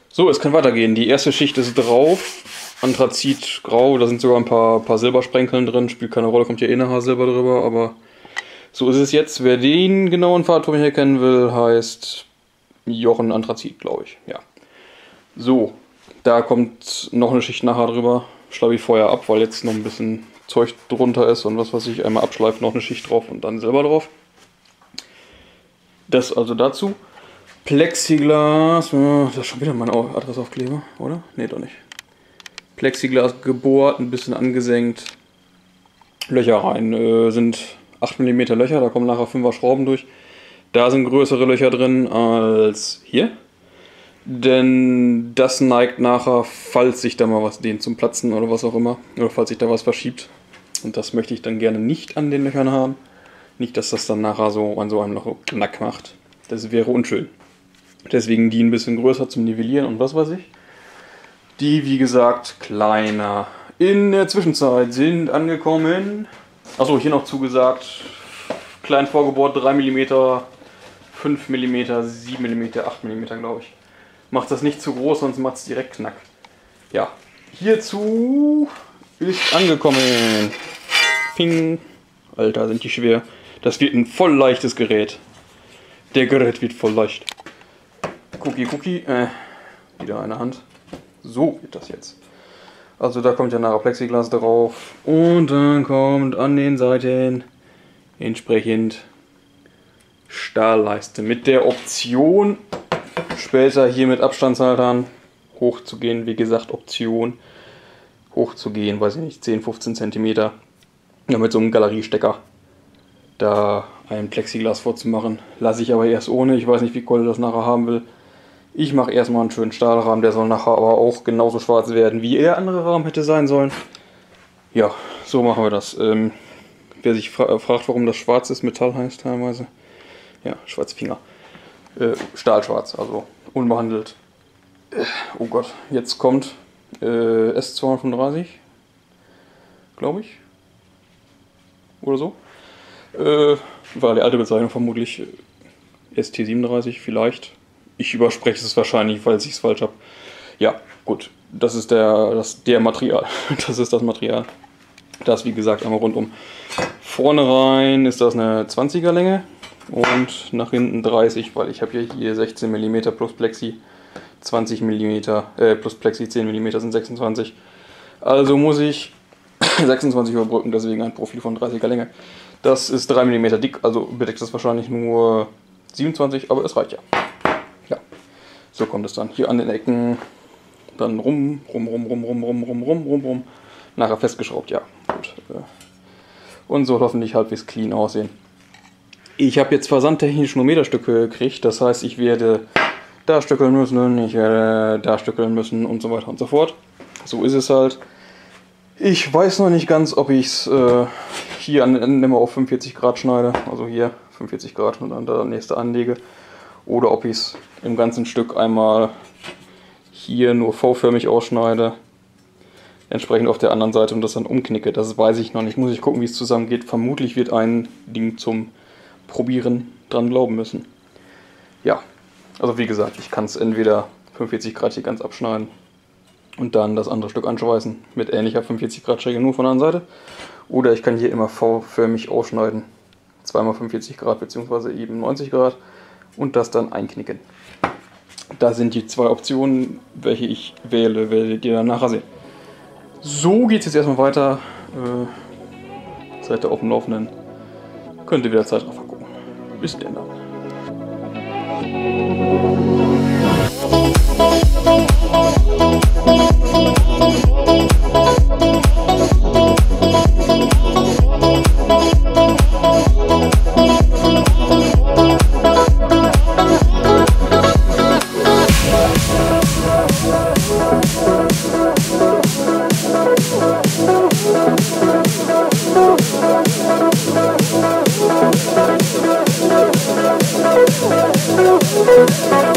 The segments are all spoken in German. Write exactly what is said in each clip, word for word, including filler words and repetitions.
So, es kann weitergehen. Die erste Schicht ist drauf. Anthrazit, grau, da sind sogar ein paar, paar Silbersprenkeln drin. Spielt keine Rolle, kommt ja eh nachher Silber drüber, aber so ist es jetzt. Wer den genauen Farbton hier kennen will, heißt Jochen Anthrazit, glaube ich. Ja. So, da kommt noch eine Schicht nachher drüber. Schleife ich vorher ab, weil jetzt noch ein bisschen Zeug drunter ist und was weiß ich, einmal abschleifen, noch eine Schicht drauf und dann Silber drauf. Das also dazu. Plexiglas, das ist schon wieder mein Adressaufkleber, oder? Ne, doch nicht. Plexiglas gebohrt, ein bisschen angesenkt. Löcher rein, äh, sind acht Millimeter Löcher, da kommen nachher fünfer Schrauben durch. Da sind größere Löcher drin als hier. Denn das neigt nachher, falls sich da mal was dehnt zum Platzen oder was auch immer. Oder falls sich da was verschiebt. Und das möchte ich dann gerne nicht an den Löchern haben. Nicht, dass das dann nachher so an so einem Loch Knack macht. Das wäre unschön. Deswegen die ein bisschen größer zum Nivellieren und was weiß ich. Die, wie gesagt, kleiner. In der Zwischenzeit sind angekommen, achso, hier noch zugesagt, klein vorgebohrt, drei Millimeter, fünf Millimeter, sieben Millimeter, acht Millimeter, glaube ich. Macht das nicht zu groß, sonst macht es direkt Knack. Ja, hierzu ist angekommen. Ping. Alter, sind die schwer. Das wird ein voll leichtes Gerät. Der Gerät wird voll leicht. Cookie, Cookie. Äh, wieder eine Hand. So wird das jetzt. Also da kommt ja nachher Plexiglas drauf. Und dann kommt an den Seiten entsprechend Stahlleiste. Mit der Option, später hier mit Abstandshaltern hochzugehen. Wie gesagt, Option. Hochzugehen, weiß ich nicht, zehn, fünfzehn Zentimeter. Ja, mit so einem Galeriestecker. Da ein Plexiglas vorzumachen. Lasse ich aber erst ohne. Ich weiß nicht, wie Kolle das nachher haben will. Ich mache erstmal einen schönen Stahlrahmen. Der soll nachher aber auch genauso schwarz werden, wie der andere Rahmen hätte sein sollen. Ja, so machen wir das. Ähm, wer sich fra fragt, warum das schwarz ist, Metall heißt teilweise. Ja, Schwarzfinger. Äh, Stahlschwarz, also unbehandelt. Äh, oh Gott, jetzt kommt äh, S zweihundertfünfunddreißig. Glaube ich. Oder so. Äh, war die alte Bezeichnung vermutlich S T siebenunddreißig vielleicht. Ich überspreche es wahrscheinlich, weil ich es falsch habe. Ja, gut. Das ist der, das, der Material. Das ist das Material. Das, wie gesagt, einmal rundum. Vorne rein ist das eine zwanziger Länge und nach hinten dreißig, weil ich habe ja hier sechzehn Millimeter plus Plexi, zwanzig Millimeter, äh, plus Plexi zehn Millimeter sind sechsundzwanzig. Also muss ich sechsundzwanzig überbrücken, deswegen ein Profil von dreißiger Länge. Das ist drei Millimeter dick, also bedeckt das wahrscheinlich nur siebenundzwanzig, aber es reicht ja. Ja, so kommt es dann. Hier an den Ecken dann rum, rum, rum, rum, rum, rum, rum, rum, rum, rum. Nachher festgeschraubt, ja. Gut. Und so hoffentlich halbwegs clean aussehen. Ich habe jetzt versandtechnisch nur Meterstücke gekriegt, das heißt, ich werde da stückeln müssen, ich werde da stückeln müssen und so weiter und so fort. So ist es halt. Ich weiß noch nicht ganz, ob ich es äh, hier an den Enden immer auf fünfundvierzig Grad schneide, also hier fünfundvierzig Grad und dann der nächste anlege. Oder ob ich es im ganzen Stück einmal hier nur V-förmig ausschneide, entsprechend auf der anderen Seite und das dann umknicke. Das weiß ich noch nicht. Muss ich gucken, wie es zusammengeht. Vermutlich wird ein Ding zum Probieren dran glauben müssen. Ja, also wie gesagt, ich kann es entweder fünfundvierzig Grad hier ganz abschneiden und dann das andere Stück anschweißen mit ähnlicher fünfundvierzig Grad Schräge nur von der anderen Seite. Oder ich kann hier immer V-förmig ausschneiden, zweimal fünfundvierzig Grad bzw. eben neunzig Grad und das dann einknicken. Da sind die zwei Optionen, welche ich wähle, werdet ihr dann nachher sehen. So geht es jetzt erstmal weiter. Äh, seid ihr auf dem Laufenden. Könnt ihr wieder Zeit drauf gucken. Bis denn dann. We'll be right back.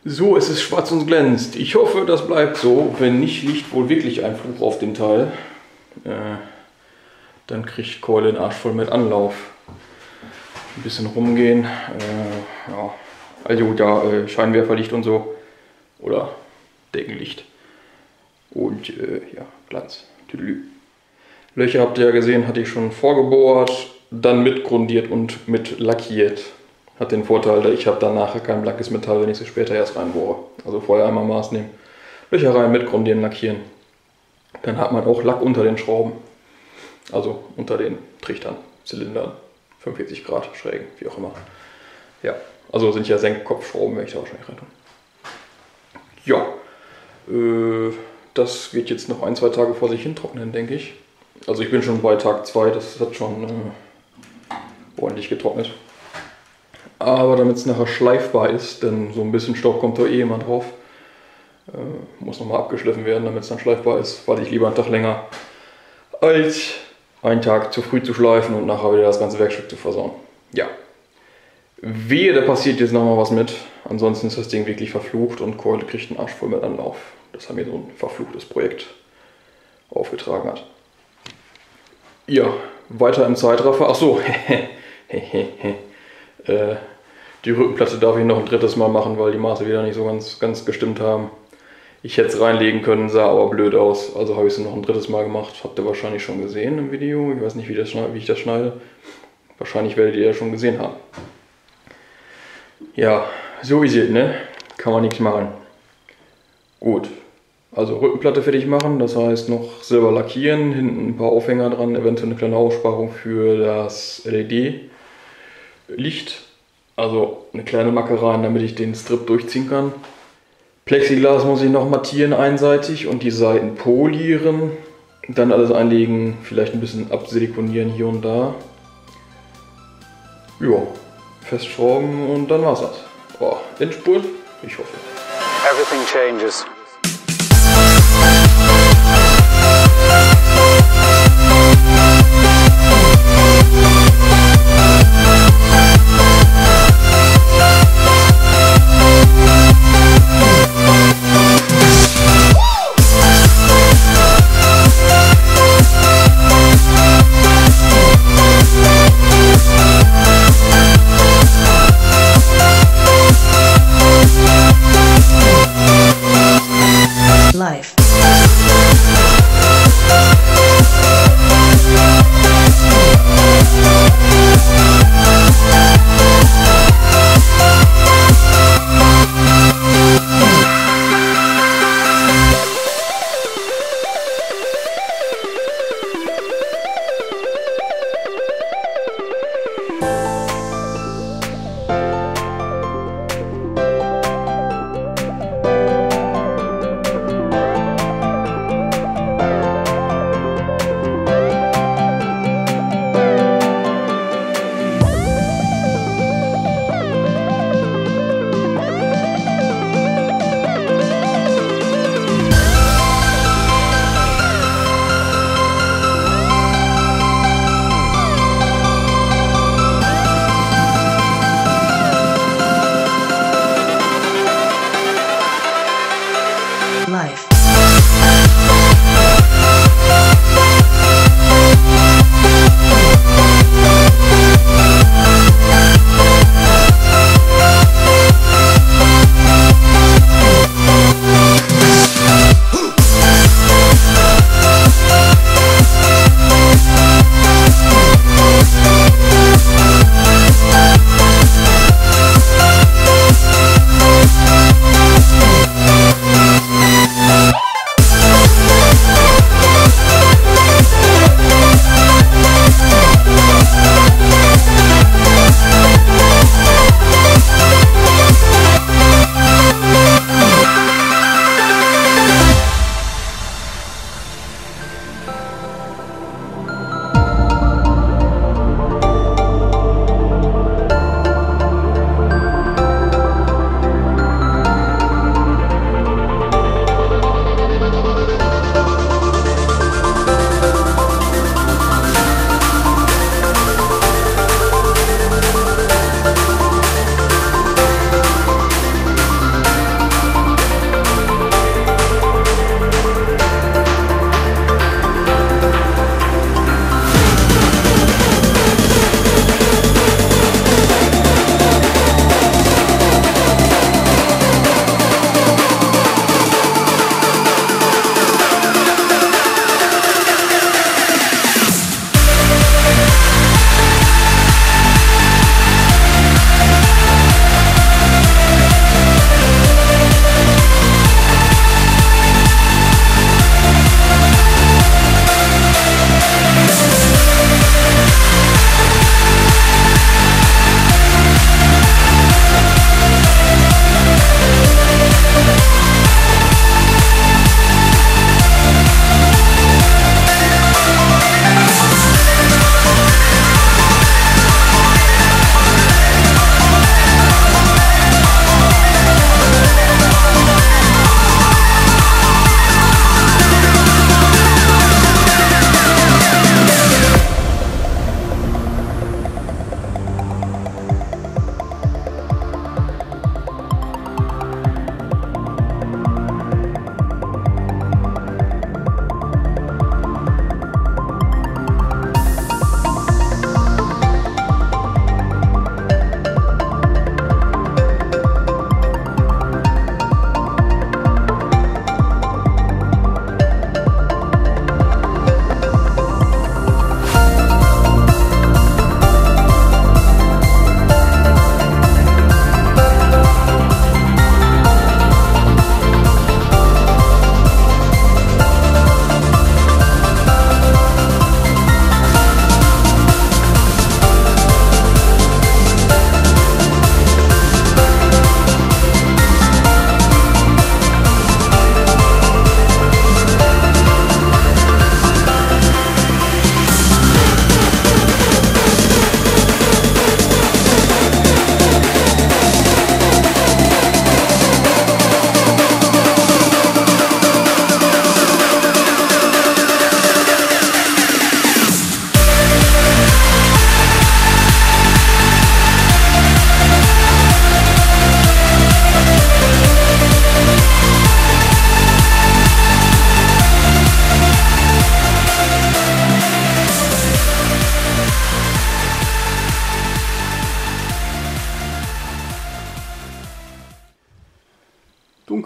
So, es ist schwarz und glänzt. Ich hoffe, das bleibt so. Wenn nicht, liegt wohl wirklich ein Fluch auf dem Teil. Äh, dann kriegt Keule den Arsch voll mit Anlauf. Ein bisschen rumgehen. Äh, ja. Also da äh, Scheinwerferlicht und so. Oder Deckenlicht. Und äh, ja, Glanz. Tüdelü. Löcher habt ihr ja gesehen, hatte ich schon vorgebohrt, dann mitgrundiert und mit lackiert. Hat den Vorteil, ich habe dann nachher kein blankes Metall, wenn ich sie später erst reinbohre. Also vorher einmal Maß nehmen, Löcher rein, mitgrundieren, lackieren. Dann hat man auch Lack unter den Schrauben. Also unter den Trichtern, Zylindern, fünfundvierzig Grad Schrägen, wie auch immer. Ja, also sind ja Senkkopfschrauben, werde ich da wahrscheinlich rein tun. Ja, äh, das wird jetzt noch ein, zwei Tage vor sich hin trocknen, denke ich. Also ich bin schon bei Tag zwei, das hat schon äh, ordentlich getrocknet. Aber damit es nachher schleifbar ist, denn so ein bisschen Staub kommt da eh immer drauf, äh, muss nochmal abgeschliffen werden, damit es dann schleifbar ist. Warte ich lieber einen Tag länger, als einen Tag zu früh zu schleifen und nachher wieder das ganze Werkstück zu versauen. Ja, wehe, da passiert jetzt nochmal was mit. Ansonsten ist das Ding wirklich verflucht und Keule kriegt einen Arsch voll mit Anlauf. Das haben mir so ein verfluchtes Projekt aufgetragen hat. Ja, weiter im Zeitraffer. Ach so, äh, die Rückenplatte darf ich noch ein drittes Mal machen, weil die Maße wieder nicht so ganz, ganz gestimmt haben. Ich hätte es reinlegen können, sah aber blöd aus. Also habe ich es noch ein drittes Mal gemacht. Habt ihr wahrscheinlich schon gesehen im Video. Ich weiß nicht, wie, das, wie ich das schneide. Wahrscheinlich werdet ihr ja schon gesehen haben. Ja, so ist es, ne? Kann man nichts machen. Gut. Also Rückenplatte fertig machen, das heißt noch Silber lackieren, hinten ein paar Aufhänger dran, eventuell eine kleine Aussparung für das L E D-Licht. Also eine kleine Macke rein, damit ich den Strip durchziehen kann. Plexiglas muss ich noch mattieren einseitig und die Seiten polieren. Dann alles einlegen, vielleicht ein bisschen absilikonieren hier und da. Ja, festschrauben und dann war's das. Oh, Endspurt? Ich hoffe. Everything changes.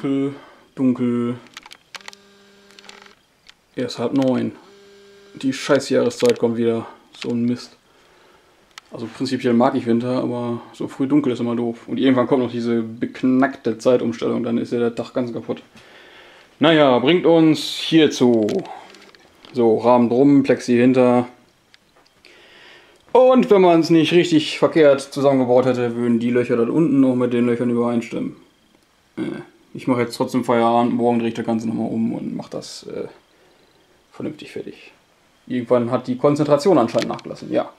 dunkel, dunkel. Erst halb neun. Die scheiß Jahreszeit kommt wieder. So ein Mist. Also prinzipiell mag ich Winter, aber so früh dunkel ist immer doof. Und irgendwann kommt noch diese beknackte Zeitumstellung, dann ist ja der Tag ganz kaputt. Naja, bringt uns hierzu. So, Rahmen drum, Plexi hinter. Und wenn man es nicht richtig verkehrt zusammengebaut hätte, würden die Löcher dort unten noch mit den Löchern übereinstimmen. Äh, ich mache jetzt trotzdem Feierabend, morgen drehe ich das Ganze nochmal um und mache das äh, vernünftig fertig. Irgendwann hat die Konzentration anscheinend nachgelassen, ja.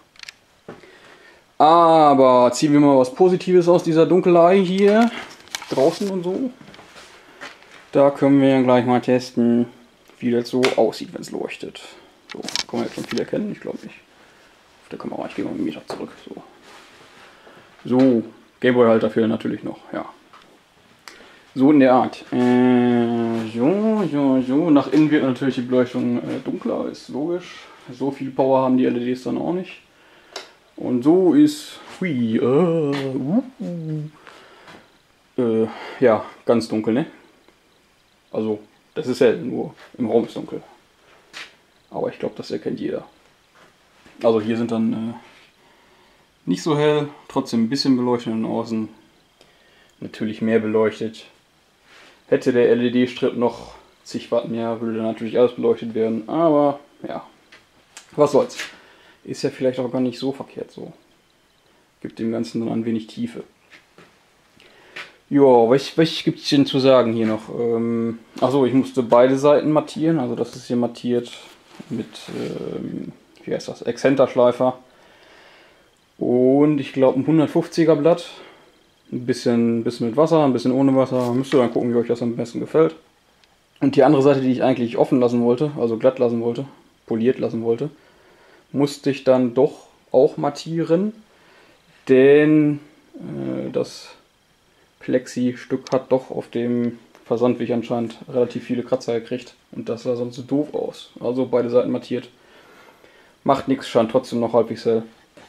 Aber ziehen wir mal was Positives aus dieser Dunkelei hier. Draußen und so. Da können wir gleich mal testen, wie das so aussieht, wenn es leuchtet. So, kann man jetzt schon viel erkennen, ich glaube nicht. Auf der Kamera, ich gehe mal einen Meter zurück. So, so Gameboy-Halter fehlen natürlich noch, ja. So in der Art. Äh, so, so, so. Nach innen wird natürlich die Beleuchtung äh, dunkler, ist logisch. So viel Power haben die L E Ds dann auch nicht. Und so ist, hui, äh, uh, uh, äh, ja, ganz dunkel, ne? Also, das ist hell, nur im Raum ist dunkel. Aber ich glaube, das erkennt jeder. Also hier sind dann äh, nicht so hell, trotzdem ein bisschen beleuchtet und außen natürlich mehr beleuchtet. Hätte der L E D-Strip noch zig Watt mehr, würde dann natürlich alles beleuchtet werden, aber ja, was soll's. Ist ja vielleicht auch gar nicht so verkehrt so. Gibt dem Ganzen dann ein wenig Tiefe. Ja, was, was gibt es denn zu sagen hier noch? Ähm, Achso, ich musste beide Seiten mattieren, also das ist hier mattiert mit, ähm, wie heißt das, Exzenterschleifer. Und ich glaube ein hundertfünfziger Blatt. Ein bisschen, bisschen mit Wasser, ein bisschen ohne Wasser. Müsst ihr dann gucken, wie euch das am besten gefällt. Und die andere Seite, die ich eigentlich offen lassen wollte, also glatt lassen wollte, poliert lassen wollte, musste ich dann doch auch mattieren. Denn äh, das Plexi-Stück hat doch auf dem Versandweg anscheinend relativ viele Kratzer gekriegt. Und das sah sonst so doof aus. Also beide Seiten mattiert. Macht nichts, scheint trotzdem noch halbwegs hell.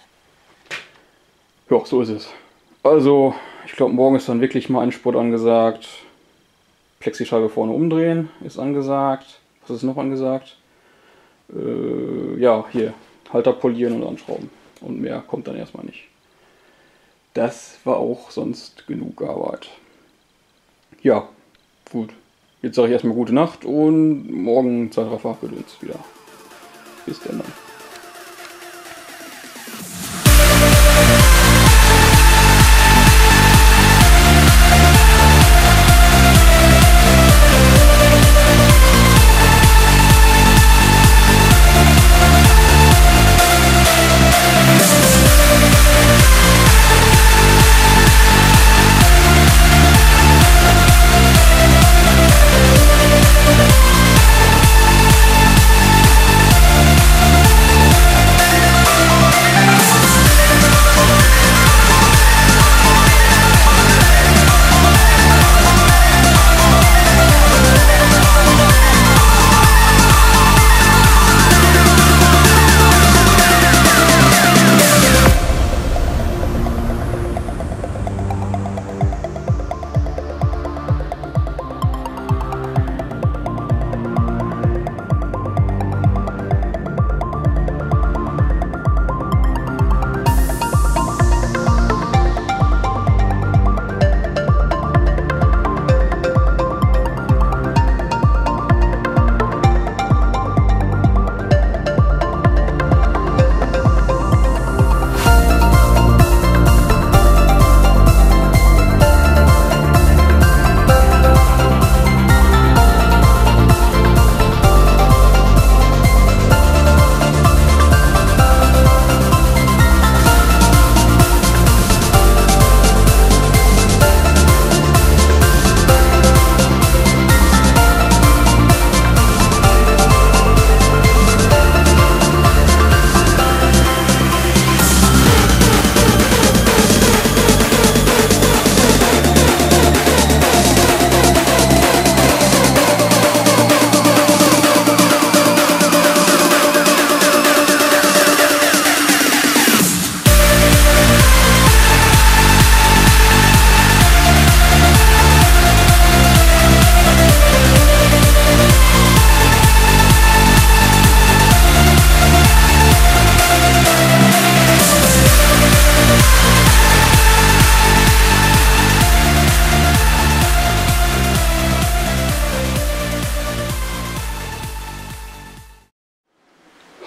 Ja, so ist es. Also, ich glaube, morgen ist dann wirklich mal ein Sport angesagt. Plexischeibe vorne umdrehen ist angesagt. Was ist noch angesagt? Äh, ja, hier. Halter polieren und anschrauben. Und mehr kommt dann erstmal nicht. Das war auch sonst genug Arbeit. Ja, gut. Jetzt sage ich erstmal gute Nacht und morgen Zeitraffer gedöns wieder. Bis dann.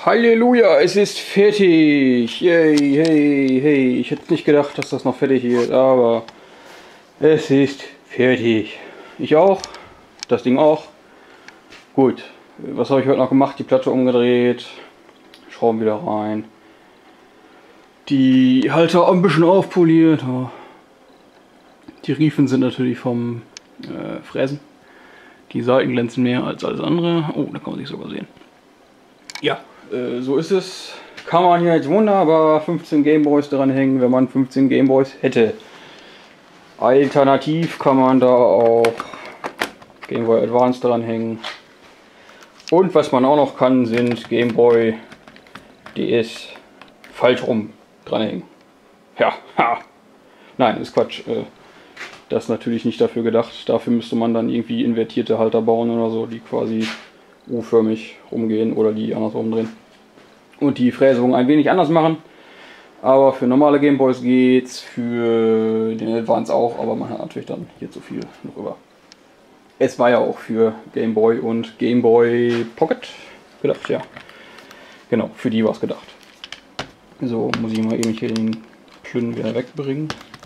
Halleluja, es ist fertig. Yay, hey, hey. Ich hätte nicht gedacht, dass das noch fertig wird, aber es ist fertig. Ich auch. Das Ding auch. Gut. Was habe ich heute noch gemacht? Die Platte umgedreht. Schrauben wieder rein. Die Halter ein bisschen aufpoliert. Die Riefen sind natürlich vom äh, Fräsen. Die Seiten glänzen mehr als alles andere. Oh, da kann man sich sogar sehen. Ja, äh, so ist es. Kann man hier jetzt wunderbar fünfzehn Gameboys dran hängen, wenn man fünfzehn Gameboys hätte. Alternativ kann man da auch Game Boy Advance dran hängen. Und was man auch noch kann, sind Game Boy D S falsch rum dranhängen. Ja, ha. Nein, ist Quatsch. Das ist natürlich nicht dafür gedacht. Dafür müsste man dann irgendwie invertierte Halter bauen oder so, die quasi U-förmig rumgehen oder die andersrum drehen. Und die Fräsung ein wenig anders machen. Aber für normale Gameboys geht's, für den Advance auch, aber man hat natürlich dann hier zu viel noch über. Es war ja auch für Game Boy und Game Boy Pocket gedacht, ja. Genau, für die war es gedacht. So, muss ich mal eben hier den Plünn wieder wegbringen.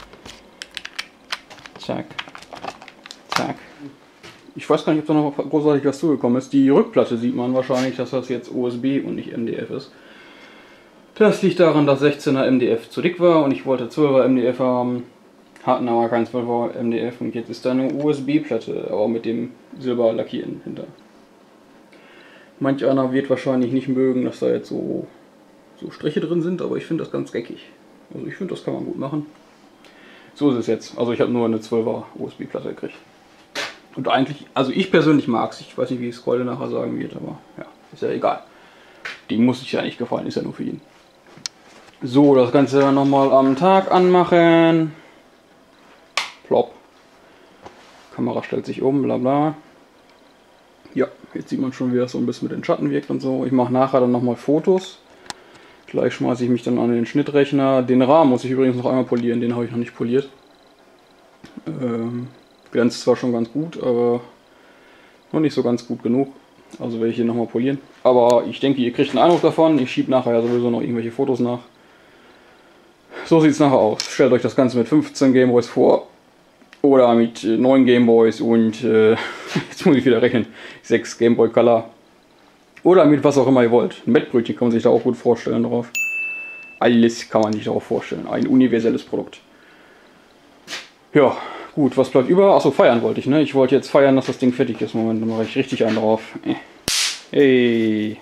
Zack. Zack. Ich weiß gar nicht, ob da noch großartig was zugekommen ist. Die Rückplatte sieht man wahrscheinlich, dass das jetzt U S B und nicht M D F ist. Das liegt daran, dass sechzehner M D F zu dick war und ich wollte zwölfer M D F haben. Hatten aber kein zwölfer M D F und jetzt ist da eine U S B-Platte, aber mit dem Silberlackieren hinter. Manch einer wird wahrscheinlich nicht mögen, dass da jetzt so, so Striche drin sind, aber ich finde das ganz geckig. Also ich finde, das kann man gut machen. So ist es jetzt. Also ich habe nur eine zwölfer U S B-Platte gekriegt. Und eigentlich, also ich persönlich mag es. Ich weiß nicht, wie es Keule nachher sagen wird, aber ja, ist ja egal. Die muss sich ja nicht gefallen, ist ja nur für ihn. So, das Ganze dann nochmal am Tag anmachen. Plopp. Kamera stellt sich um, bla bla. Ja, jetzt sieht man schon, wie das so ein bisschen mit den Schatten wirkt und so. Ich mache nachher dann nochmal Fotos. Gleich schmeiße ich mich dann an den Schnittrechner. Den Rahmen muss ich übrigens noch einmal polieren, den habe ich noch nicht poliert. Ähm, glänzt zwar schon ganz gut, aber noch nicht so ganz gut genug. Also werde ich hier nochmal polieren. Aber ich denke, ihr kriegt einen Eindruck davon. Ich schiebe nachher ja sowieso noch irgendwelche Fotos nach. So sieht es nachher aus. Stellt euch das Ganze mit fünfzehn Gameboys vor. Oder mit äh, neun Gameboys und, äh, jetzt muss ich wieder rechnen, sechs Gameboy Color. Oder mit was auch immer ihr wollt. Ein Mettbrötchen kann man sich da auch gut vorstellen drauf. Alles kann man sich darauf vorstellen. Ein universelles Produkt. Ja, gut, was bleibt über? Achso, feiern wollte ich, ne? Ich wollte jetzt feiern, dass das Ding fertig ist. Moment, dann mache ich richtig einen drauf. Hey.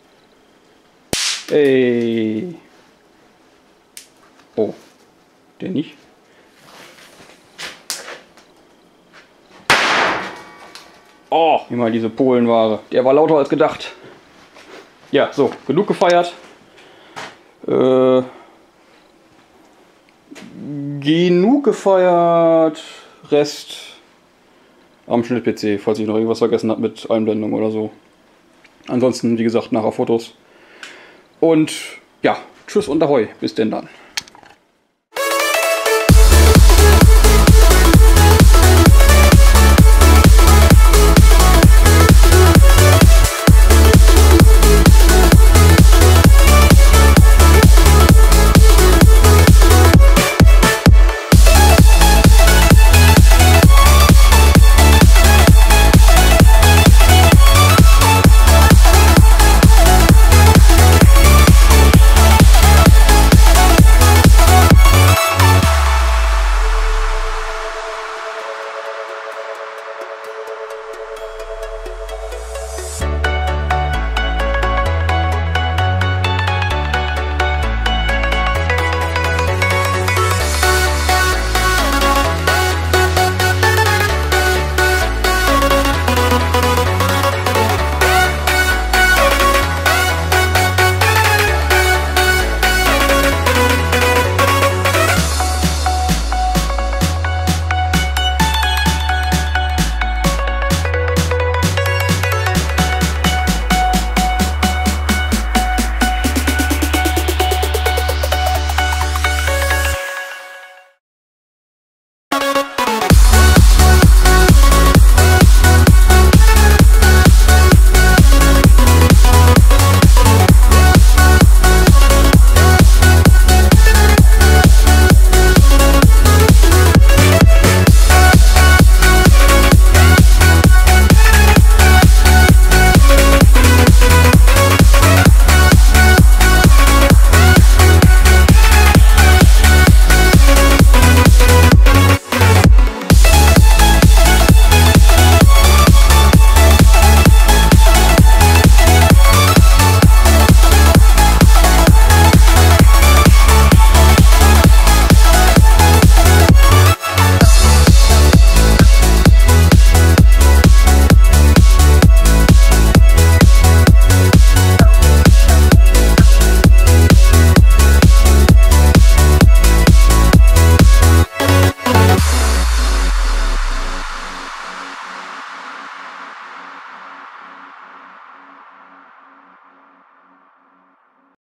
Hey. Oh. Der nicht? Oh, immer diese Polenware. Der war lauter als gedacht. Ja, so, genug gefeiert. Äh, genug gefeiert. Rest am Schnitt-P C, falls ich noch irgendwas vergessen habe mit Einblendung oder so. Ansonsten, wie gesagt, nachher Fotos. Und ja, tschüss und ahoi. Bis denn dann.